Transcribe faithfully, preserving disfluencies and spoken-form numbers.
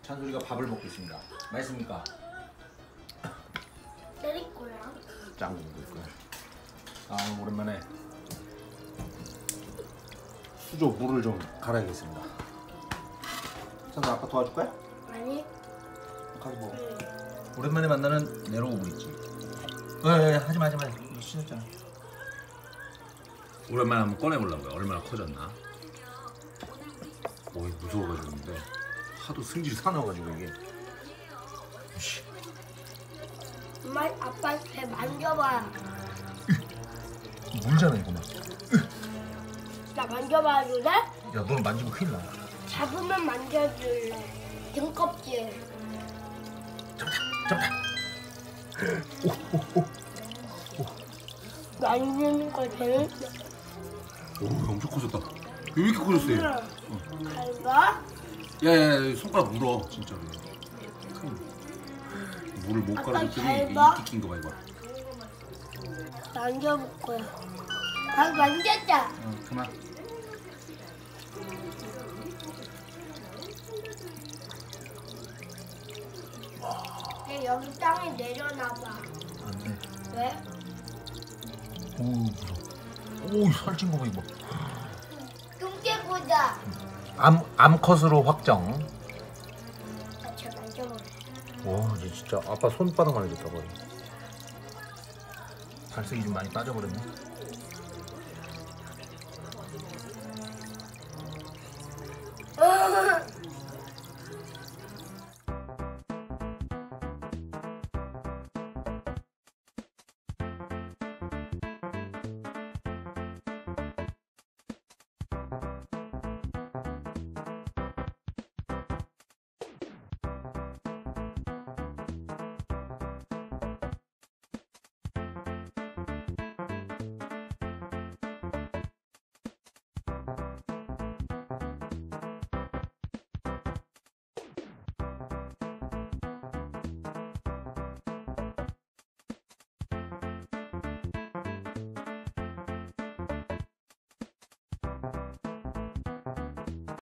찬솔이가 밥을 먹고 있습니다. 맛있습니까? 때릴 거야. 짱 먹고 있고요. 아 오늘 오랜만에 수조 물을 좀 갈아야겠습니다. 찬솔 아빠 도와줄 거야? 아니. 가서 먹어. 응. 오랜만에 만나는 네로우블 있지. 에 하지마 하지마. 이거 씻었잖아. 오랜만에 한번 꺼내보려고요. 얼마나 커졌나. 어이 무서워가지고 근데 하도 승질 사나워가지고 이게. 씨. 엄마 아빠 배 만져봐. 물잖아 이거 막. 나 만져봐도 돼? 야 너는 만지면 큰일 나. 잡으면 만져줄래. 등껍질. 잡자 잡자. 오오오. 만지는 거 재밌어. 오 엄청 커졌다. 왜 이렇게 커졌어 얘? 잘 봐. 야야야 손가락 물어 진짜로. 물을 못 아빠 갈아줬더니 잘 이 봐. 낀 거 봐 이거. 만져볼 거야. 아 만졌다. 어 그만. 얘 여기 땅에 내려놔봐. 안돼. 왜? 오 무서워. 오 살찐 거 봐 이거. 뚱개보다. 암 암컷으로 확정. 같이 만져볼래. 와 이제 진짜 아빠 손바닥만 해줬다 버려. 발색이 좀 많이 빠져버렸네.